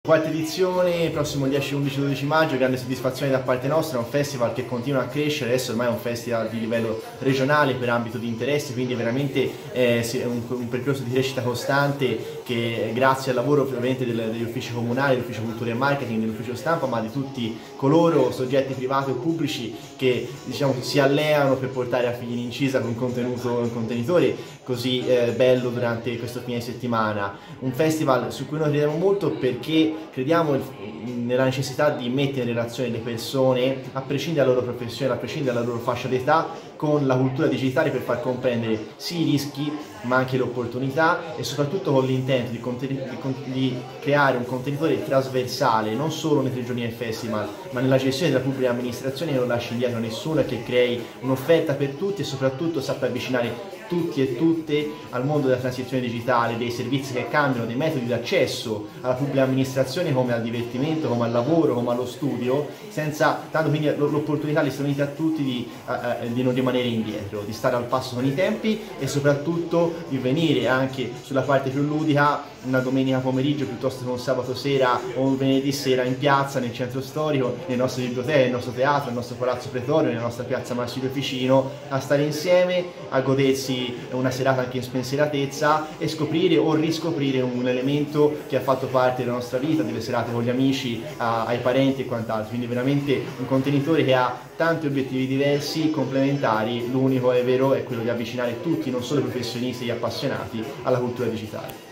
Quarta edizione, prossimo 10, 11, 12 maggio, grande soddisfazione da parte nostra, è un festival che continua a crescere, adesso ormai è un festival di livello regionale per ambito di interesse, quindi veramente è un percorso di crescita costante che grazie al lavoro ovviamente degli uffici comunali, dell'ufficio cultura e marketing, dell'ufficio stampa, ma di tutti coloro, soggetti privati o pubblici che diciamo si alleano per portare a fine incisa con un contenitore così bello durante questo fine settimana. Un festival su cui noi crediamo molto perché crediamo nella necessità di mettere in relazione le persone, a prescindere dalla loro professione, a prescindere dalla loro fascia d'età, con la cultura digitale per far comprendere sì i rischi ma anche le opportunità e soprattutto con l'intento di creare un contenitore trasversale non solo nei 3 giorni del festival ma nella gestione della pubblica amministrazione che non lasci indietro nessuno e che crei un'offerta per tutti e soprattutto sappia avvicinare tutti e tutte al mondo della transizione digitale, dei servizi che cambiano, dei metodi di accesso alla pubblica amministrazione come al divertimento, come al lavoro, come allo studio, senza dando quindi l'opportunità, gli strumenti a tutti di non rimanere indietro, di stare al passo con i tempi e soprattutto di venire anche sulla parte più ludica una domenica pomeriggio piuttosto che un sabato sera o un venerdì sera in piazza, nel centro storico, nelle nostre biblioteche, nel nostro teatro, nel nostro palazzo pretorio, nella nostra piazza Marsilio Ficino, a stare insieme, a godersi una serata anche in spensieratezza e scoprire o riscoprire un elemento che ha fatto parte della nostra vita, delle serate con gli amici, ai parenti e quant'altro, quindi veramente un contenitore che ha tanti obiettivi diversi, complementari, l'unico è vero è quello di avvicinare tutti, non solo i professionisti e gli appassionati, alla cultura digitale.